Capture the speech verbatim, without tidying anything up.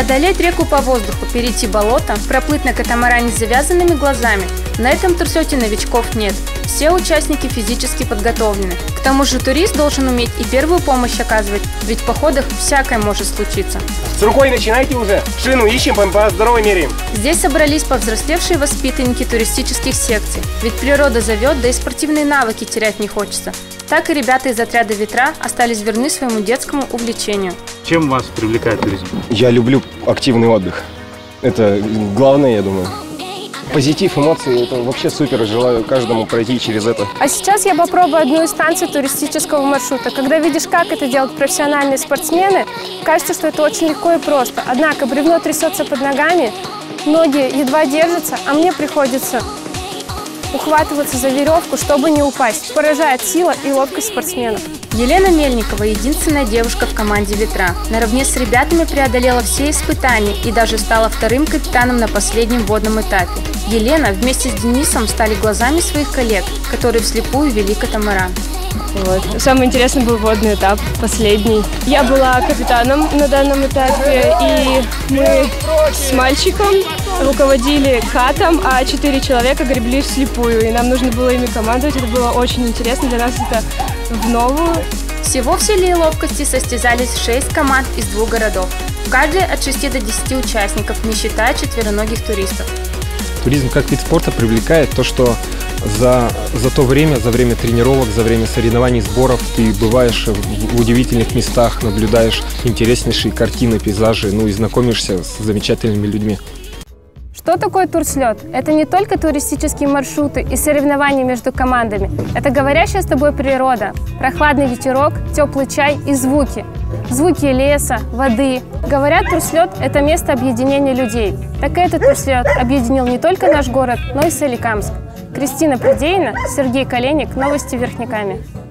Преодолеть реку по воздуху, перейти болото, проплыть на катамаране с завязанными глазами. На этом турслете новичков нет. Все участники физически подготовлены. К тому же турист должен уметь и первую помощь оказывать, ведь в походах всякое может случиться. С рукой начинайте уже. Шину ищем, по здоровой меряем. Здесь собрались повзрослевшие воспитанники туристических секций. Ведь природа зовет, да и спортивные навыки терять не хочется. Так и ребята из отряда «Ветра» остались верны своему детскому увлечению. Чем вас привлекает туризм? Я люблю активный отдых. Это главное, я думаю. Позитив, эмоции, это вообще супер. Желаю каждому пройти через это. А сейчас я попробую одну из станций туристического маршрута. Когда видишь, как это делают профессиональные спортсмены, кажется, что это очень легко и просто. Однако бревно трясется под ногами, ноги едва держатся, а мне приходится ухватываться за веревку, чтобы не упасть. Поражает сила и ловкость спортсменов. Елена Мельникова – единственная девушка в команде «Ветра». Наравне с ребятами преодолела все испытания и даже стала вторым капитаном на последнем водном этапе. Елена вместе с Денисом стали глазами своих коллег, которые вслепую вели катамаран. Вот. Самый интересный был водный этап, последний. Я была капитаном на данном этапе, и мы с мальчиком руководили катом, а четыре человека гребли вслепую, и нам нужно было ими командовать. Это было очень интересно, для нас это в новую. Всего в силе и ловкости состязались шесть команд из двух городов. В каждой от шести до десяти участников, не считая четвероногих туристов. Туризм как вид спорта привлекает то, что за, за то время, за время тренировок, за время соревнований, сборов ты бываешь в, в удивительных местах, наблюдаешь интереснейшие картины, пейзажи, ну и знакомишься с замечательными людьми. Что такое турслет? Это не только туристические маршруты и соревнования между командами. Это говорящая с тобой природа, прохладный ветерок, теплый чай и звуки. Звуки леса, воды. Говорят, турслет – это место объединения людей. Так этот турслет объединил не только наш город, но и Соликамск. Кристина Придеина, Сергей Коленник, новости Верхнекаме.